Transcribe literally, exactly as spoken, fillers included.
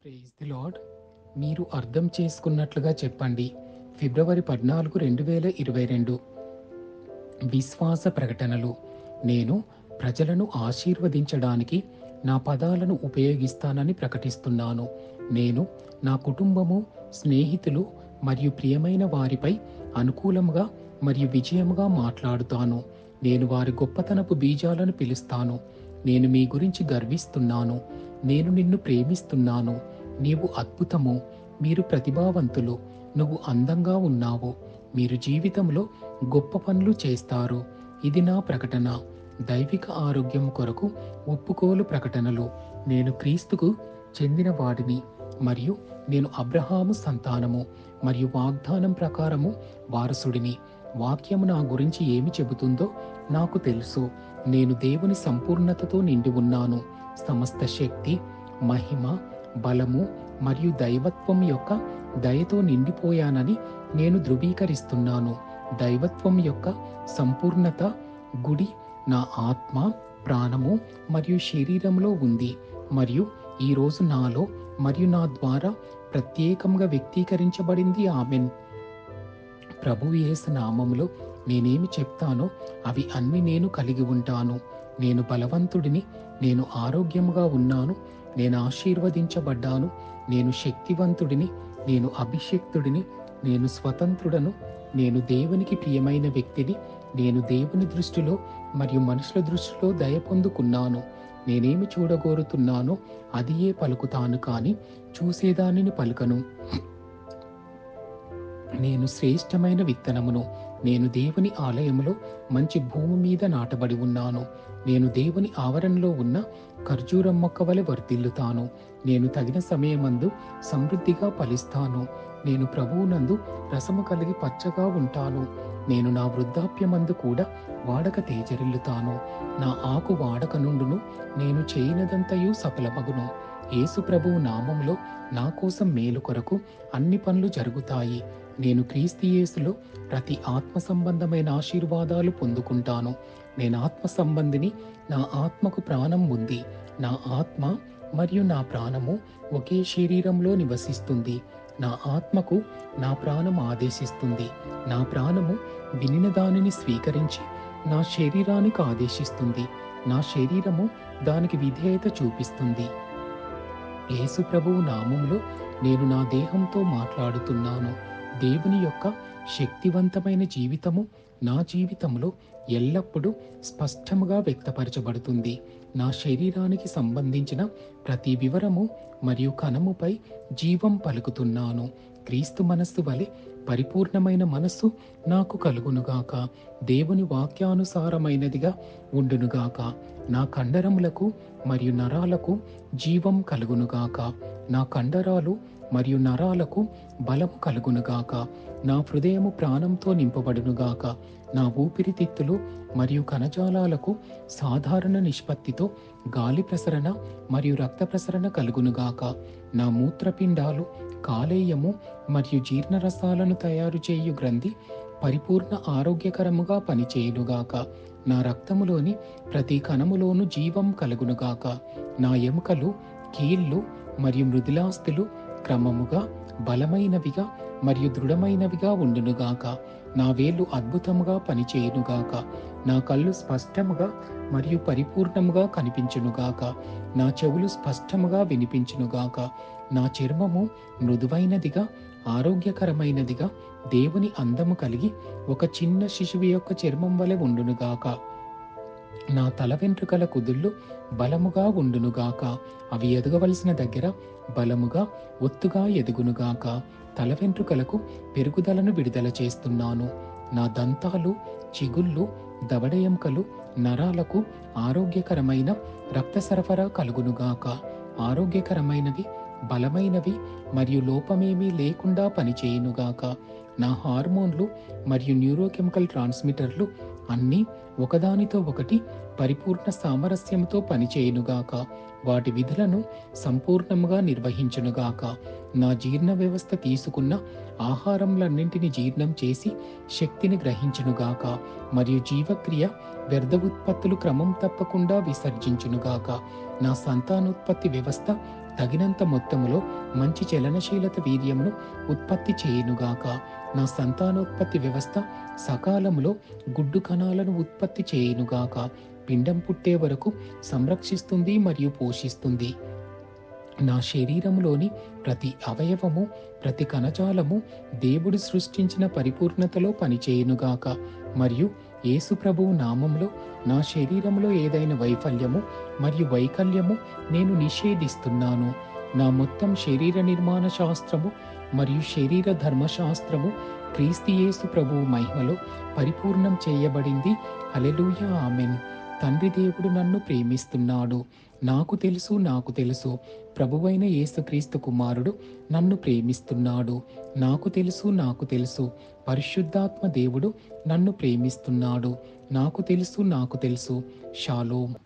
Praise the lord. మీరు అర్థం చేసుకున్నట్లుగా చెప్పండి. ఫిబ్రవరి పద్నాలుగు రెండు వేల ఇరవై రెండు. విశ్వాస ప్రకటనలు. నేను ప్రజలను ఆశీర్వదించడానికి నా పదాలను ఉపయోగిస్తానని ప్రకటిస్తున్నాను. నేను నా కుటుంబము, స్నేహితులు మరియు ప్రియమైన వారిపై అనుకూలముగా మరియు విజయముగా మాట్లాడుతాను. నేను వారి గొప్పతనపు బీజాలను పిలుస్తాను. నేను మీ గురించి గర్విస్తున్నాను. నేను నిన్ను ప్రేమిస్తున్నాను. నీవు అద్భుతము. మీరు ప్రతిభావంతులు. నువ్వు అందంగా ఉన్నావు. మీరు జీవితంలో గొప్ప పనులు చేస్తారు. ఇది నా ప్రకటన. దైవిక ఆరోగ్యం కొరకు ఒప్పుకోలు ప్రకటనలు. నేను క్రీస్తుకు చెందిన వాడిని మరియు నేను అబ్రహాము సంతానము మరియు వాగ్దానం ప్రకారము వారసుడిని. వాక్యము నా గురించి ఏమి చెబుతుందో నాకు తెలుసు. నేను దేవుని సంపూర్ణతతో నిండి ఉన్నాను. సమస్త శక్తి, మహిమ, బలము మరియు దైవత్వం యొక్క దయతో నిండిపోయానని నేను ధృవీకరిస్తున్నాను. దైవత్వం యొక్క సంపూర్ణత గుడి నా ఆత్మ, ప్రాణము మరియు శరీరంలో ఉంది మరియు ఈరోజు నాలో మరియు నా ద్వారా ప్రత్యేకంగా వ్యక్తీకరించబడింది. ఆమెన్. ప్రభువు యేసు నామములో నేనేమి చెప్తానో అవి అన్ని నేను కలిగి ఉంటాను. నేను బలవంతుడిని. నేను ఆరోగ్యముగా ఉన్నాను. నేను ఆశీర్వదించబడ్డాను. నేను శక్తివంతుడిని. నేను అభిషిక్తుడిని. నేను స్వతంత్రుడను. నేను దేవునికి ప్రియమైన వ్యక్తిని. నేను దేవుని దృష్టిలో మరియు మనుషుల దృష్టిలో దయ పొందుకున్నాను. నేనేమి చూడగోరుతున్నానో అదియే పలుకుతాను, కానీ చూసేదానిని పలుకను. నేను శ్రేష్టమైన విత్తనమును. నేను దేవుని ఆలయములో మంచి భూమి మీద నాటబడి ఉన్నాను. నేను దేవుని ఆవరణలో ఉన్న ఖర్జూరం మొక్క వలె వర్ధిల్లుతాను. నేను తగిన సమయమందు సమృద్ధిగా ఫలిస్తాను. నేను ప్రభువునందు రసము కలిగి పచ్చగా ఉంటాను. నేను నా వృద్ధాప్యమందు కూడా వాడక తేజరిల్లుతాను. నా ఆకు వాడక నుండును. నేను చేయనదంతయు సఫలమగును. యేసు ప్రభువు నామములో నా కోసం మేలు కొరకు అన్ని పనులు జరుగుతాయి. నేను క్రీస్తు యేసులో ప్రతి ఆత్మ సంబంధమైన ఆశీర్వాదాలు పొందుకుంటాను. నేను ఆత్మ సంబంధిని. నా ఆత్మకు ప్రాణం ఉంది. నా ఆత్మ మరియు నా ప్రాణము ఒకే శరీరంలో నివసిస్తుంది. నా ఆత్మకు నా ప్రాణం ఆదేశిస్తుంది. నా ప్రాణము వినిన దానిని స్వీకరించి నా శరీరానికి ఆదేశిస్తుంది. నా శరీరము దానికి విధేయత చూపిస్తుంది. యేసు ప్రభువు నామములో నేను నా దేహంతో మాట్లాడుతున్నాను. దేవుని యొక్క శక్తివంతమైన జీవితము నా జీవితంలో ఎల్లప్పుడూ స్పష్టముగా వ్యక్తపరచబడుతుంది. నా శరీరానికి సంబంధించిన ప్రతి వివరము మరియు కణముపై జీవం పలుకుతున్నాను. క్రీస్తు మనస్సు వలె పరిపూర్ణమైన మనస్సు నాకు కలుగునుగాక. దేవుని వాక్యానుసారమైనదిగా ఉండునుగాక. నా కండరములకు మరియు నరాలకు జీవం కలుగునుగాక. నా కండరాలు మరియు నరాలకు బలము కలుగునుగాక. నా హృదయము ప్రాణంతో నింపబడునుగాక. నా ఊపిరితిత్తులు మరియు కణజాలాలకు సాధారణ నిష్పత్తితో గాలి ప్రసరణ మరియు రక్త ప్రసరణ కలుగునుగాక. నా మూత్రపిండాలు, కాలేయము మరియు జీర్ణరసాలను తయారు చేయు గ్రంథి పరిపూర్ణ ఆరోగ్యకరముగా పనిచేయునుగాక. నా రక్తములోని ప్రతి కణములోను జీవం కలుగునుగాక. నా ఎముకలు, కీళ్ళు మరియు మృదులాస్థులు క్రమముగా బలమైనవిగా మరియు దృఢమైనవిగా ఉండునుగాక. నా వేళ్ళు అద్భుతముగా పనిచేయునుగాక. నా కళ్ళు స్పష్టముగా మరియు పరిపూర్ణముగా కనిపించునుగాక. నా చెవులు స్పష్టముగా వినిపించునుగాక. నా చర్మము మృదువైనదిగా, ఆరోగ్యకరమైనదిగా, దేవుని అందము కలిగి ఒక చిన్న శిశువు యొక్క చర్మం వలె ఉండునుగాక. నా తల వెంట్రుకల కుదుళ్ళు బలముగా ఉండునుగాక. అవి ఎదగవలసిన దగ్గర బలముగా, ఒత్తుగా ఎదుగునుగాక. తల వెంట్రుకలకు పెరుగుదలను విడుదల చేస్తున్నాను. నా దంతాలు, చిగుళ్ళు, దవడ ఎముకలు, నరాలకు ఆరోగ్యకరమైన రక్త సరఫరా కలుగునుగాక. ఆరోగ్యకరమైనవి, బలమైనవి మరియు లోపమేమీ లేకుండా పనిచేయునుగాక. నా హార్మోన్లు మరియు న్యూరోకెమికల్ ట్రాన్స్మిటర్లు అన్నీ ఒకదానితో ఒకటి పరిపూర్ణ సామరస్యంతో పనిచేయునుగాక. వాటి విధులను సంపూర్ణముగా నిర్వహించునుగాక. నా జీర్ణ వ్యవస్థ తీసుకున్న ఆహారంలన్నింటిని జీర్ణం చేసి శక్తిని గ్రహించునుగాక. మరియు జీవక్రియ వ్యర్థ ఉత్పత్తులు క్రమం తప్పకుండా విసర్జించునుగాక. నా సంతానోత్పత్తి వ్యవస్థ తగినంత మొత్తములో మంచి చలనశీలత వీర్యమును ఉత్పత్తి చేయునుగాక. నా సంతానోత్పత్తి వ్యవస్థ సకాలంలో గుడ్డు కణాలను ఉత్పత్తి చేయునుగాక. పిండం పుట్టే వరకు సంరక్షిస్తుంది మరియు పోషిస్తుంది. నా శరీరంలోని ప్రతి అవయవము, ప్రతి కణజాలము దేవుడు సృష్టించిన పరిపూర్ణతలో పనిచేయునుగాక. మరియు యేసు ప్రభువు నామంలో నా శరీరంలో ఏదైనా వైఫల్యము మరియు వైకల్యము నేను నిషేధిస్తున్నాను. నా మొత్తం శరీర నిర్మాణ శాస్త్రము మరియు శరీర ధర్మశాస్త్రము క్రీస్తు యేసు ప్రభువు మహిమలో పరిపూర్ణం చేయబడింది. Hallelujah, amen. తండ్రి దేవుడు నన్ను ప్రేమిస్తున్నాడు. నాకు తెలుసు నాకు తెలుసు ప్రభువైన యేసుక్రీస్తు కుమారుడు నన్ను ప్రేమిస్తున్నాడు. నాకు తెలుసు నాకు తెలుసు పరిశుద్ధాత్మ దేవుడు నన్ను ప్రేమిస్తున్నాడు. నాకు తెలుసు నాకు తెలుసు. షాలోమ్.